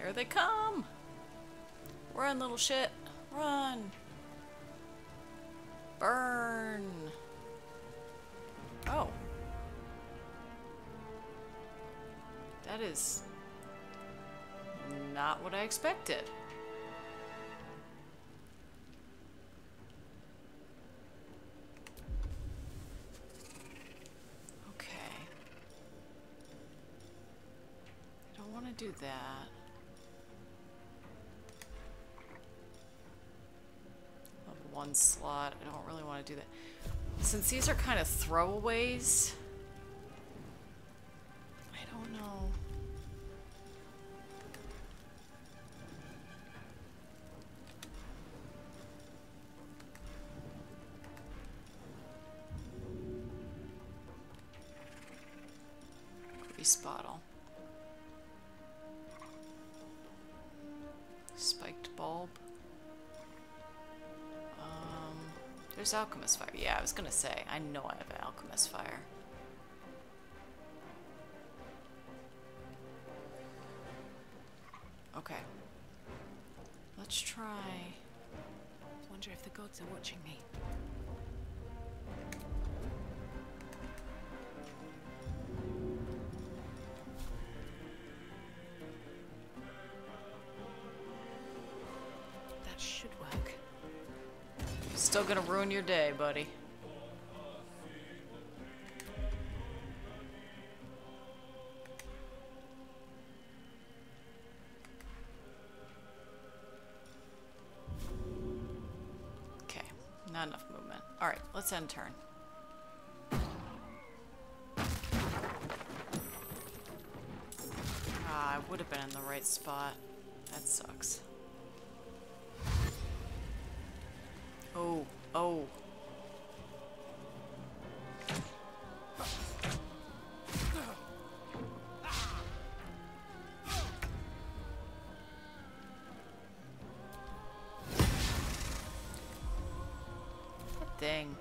Here they come! Run, little shit! Run! Burn! Oh. That is not what I expected. Okay. I don't want to do that. One slot. I don't really want to do that. Since these are kind of throwaways, I don't know. Grease bottle. Spiked bulb. There's alchemist fire. Yeah, I was gonna say, I know I have an alchemist fire. Okay. Let's try. Wonder if the gods are watching me. That should work. Still gonna ruin your day, buddy. Okay, not enough movement. Alright, let's end turn. Ah, I would have been in the right spot. That sucks. Oh, oh. That thing.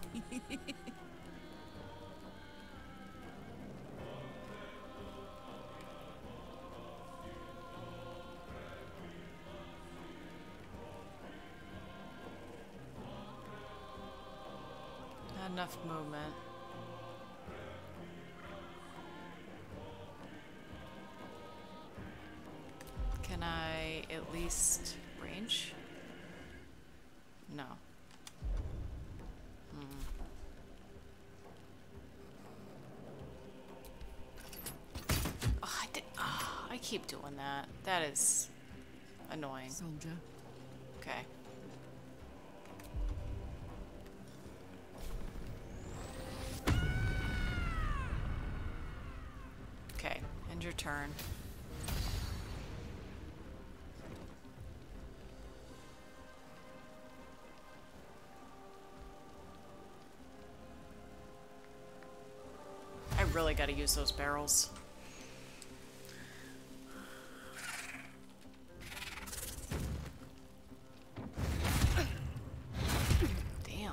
Enough movement. Can I at least range? No. Oh, I keep doing that. That is annoying. Soldier. Okay. Okay, end your turn. I really gotta use those barrels. Damn.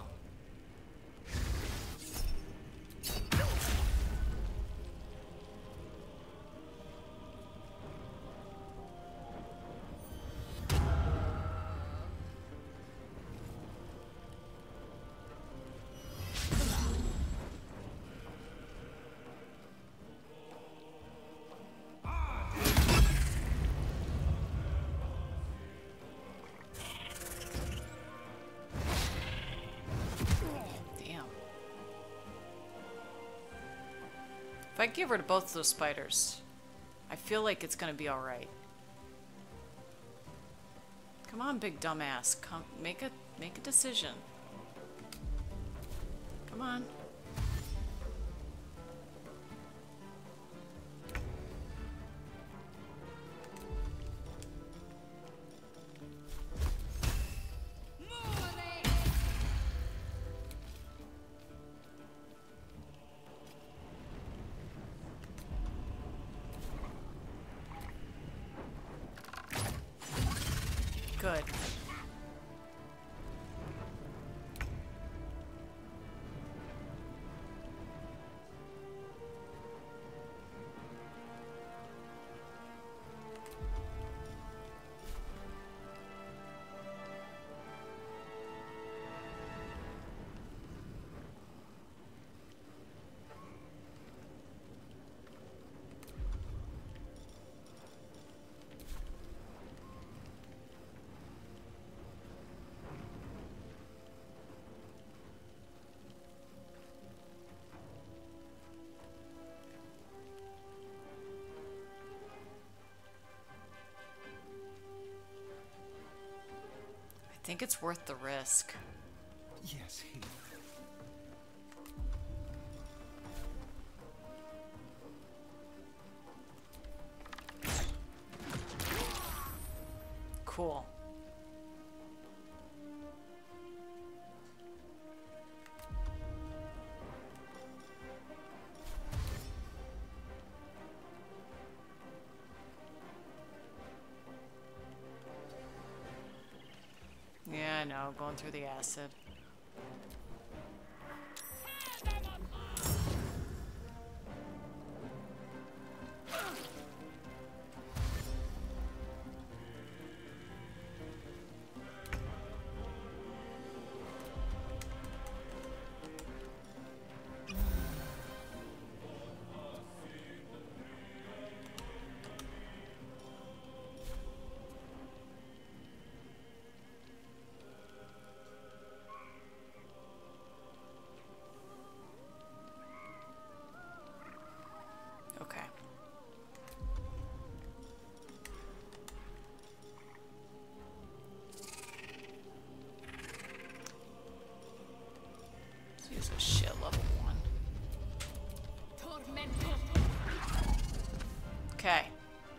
If I give her to both those spiders, I feel like it's gonna be alright. Come on, big dumbass. Come make a decision. Come on. Good. think it's worth the risk. Yes, he. Cool. Yeah, I know, going through the acid. Okay. Let's use a shit level 1. Okay.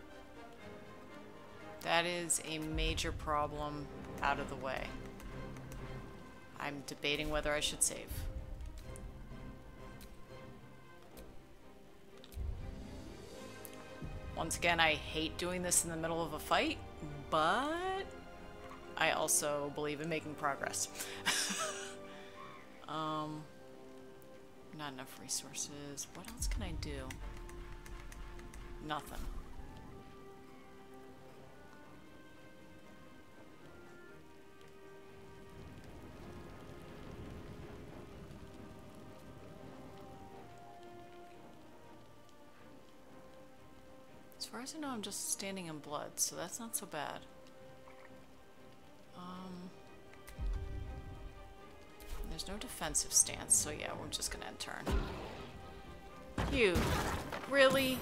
That is a major problem out of the way. I'm debating whether I should save. Once again, I hate doing this in the middle of a fight, but I also believe in making progress. Not enough resources. What else can I do? Nothing. As far as I know, I'm just standing in blood, so that's not so bad. There's no defensive stance, so yeah, we're just gonna end turn. You. Really?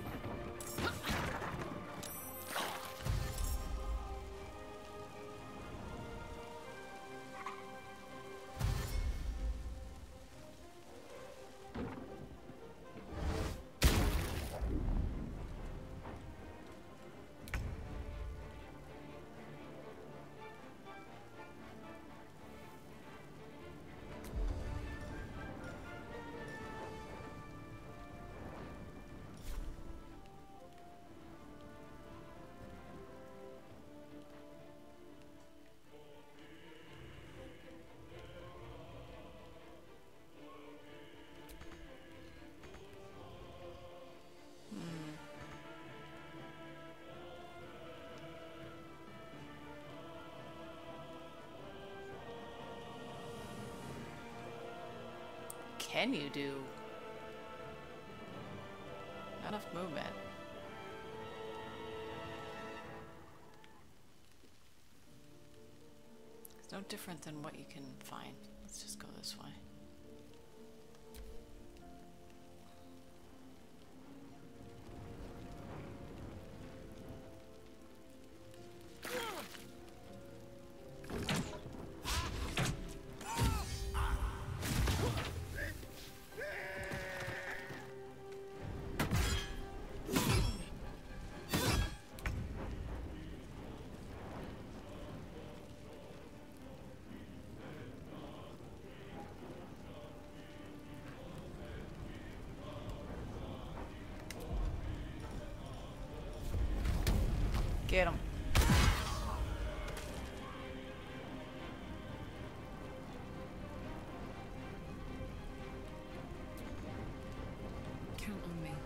Can you do? Not enough movement. It's no different than what you can find. Let's just go this way. Get him. Count on me.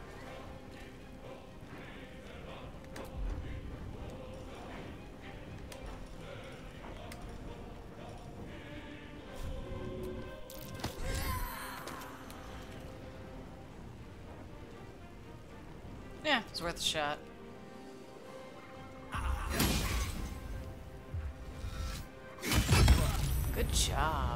Yeah, it's worth a shot. Good job.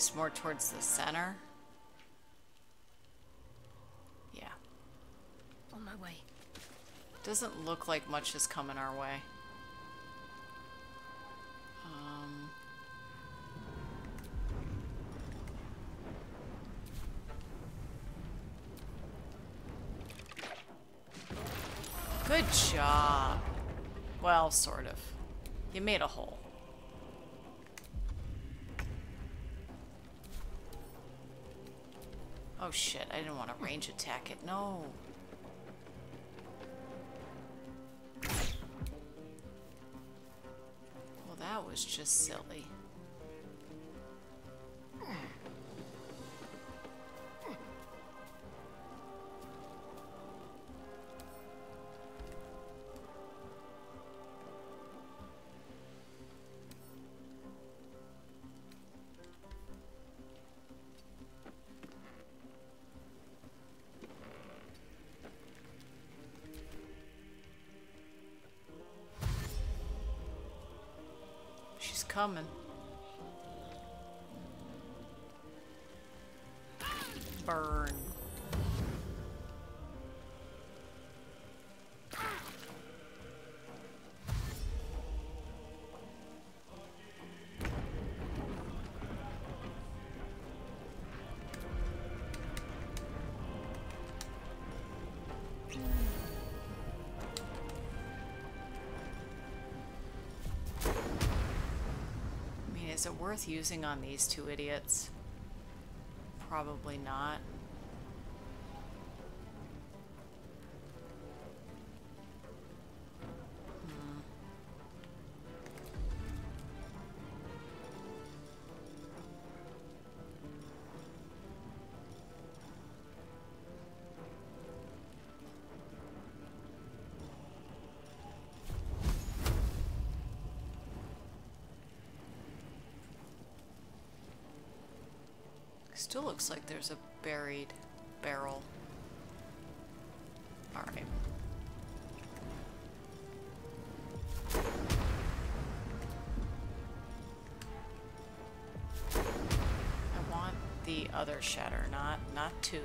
least more towards the center. Yeah. On my way. Doesn't look like much is coming our way. Good job. Well, sort of. You made a hole. Oh shit, I didn't want to range attack it. No. Well, that was just silly. Coming. Burn. Is it worth using on these two idiots? Probably not. Still looks like there's a buried barrel. Alright. I want the other shatter, not two.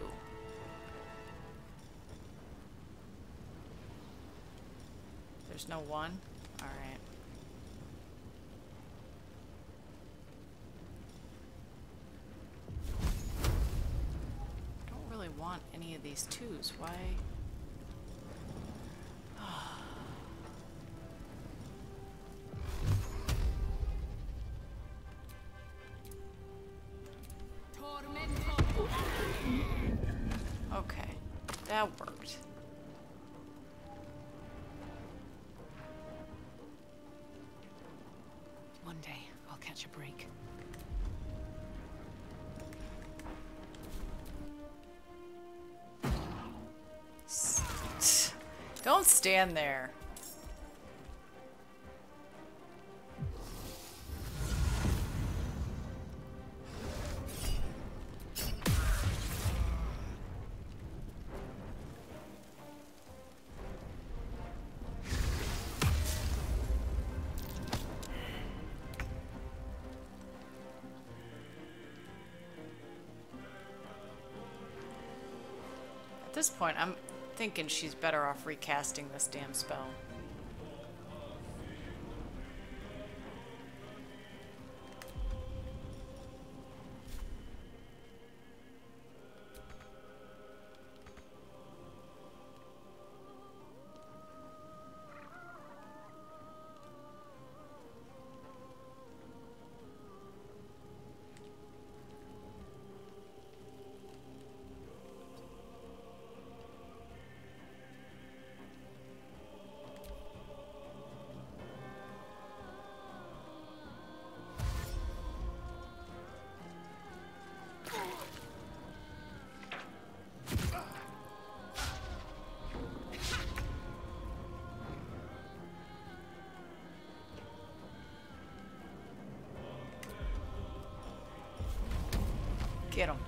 There's no one? Alright. Want any of these twos. Why? Okay, that worked. One day I'll catch a break. Don't stand there. At this point, I'm thinking she's better off recasting this damn spell. Get him.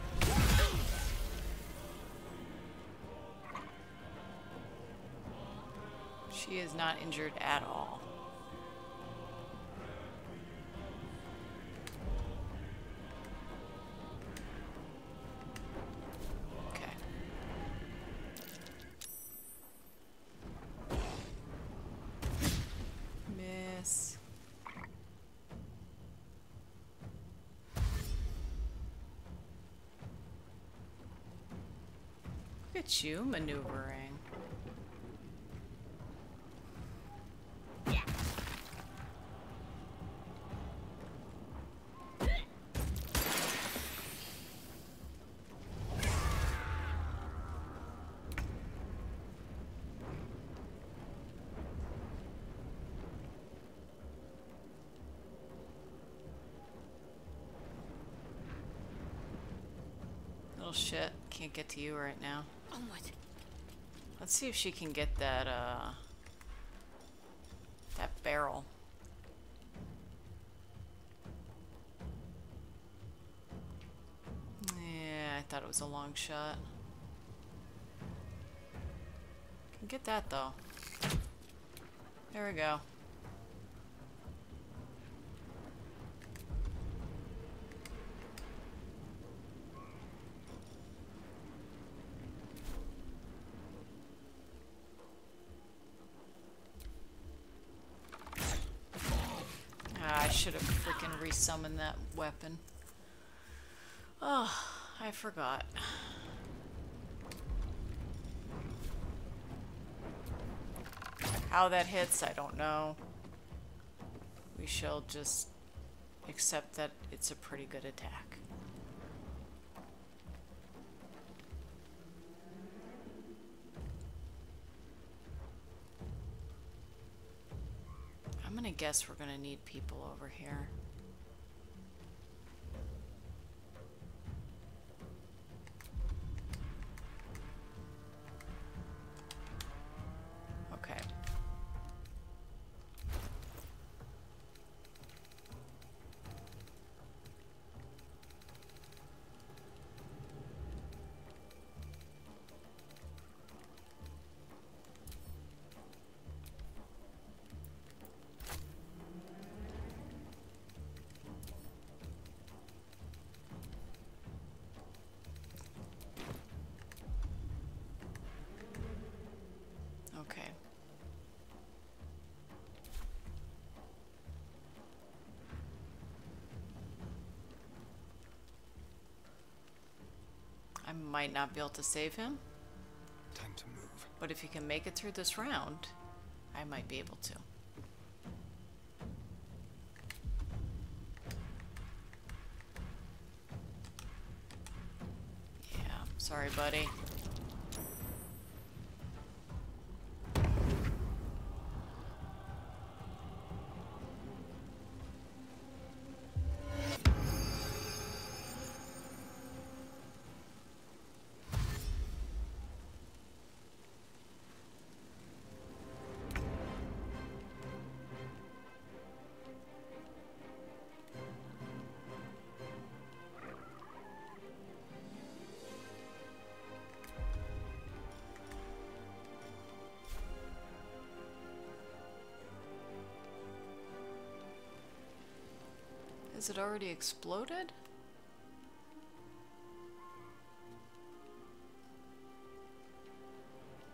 She is not injured at all. at you maneuvering. Little shit. Can't get to you right now. Onward. Let's see if she can get that, that barrel. Yeah, I thought it was a long shot. Can get that, though. There we go. I should have freaking resummoned that weapon. Oh, I forgot. How that hits, I don't know. We shall just accept that it's a pretty good attack. I'm gonna guess we're gonna need people over here. Okay. Okay. I might not be able to save him, Time to move. but if he can make it through this round, I might be able to. Yeah, sorry, buddy. Has it already exploded?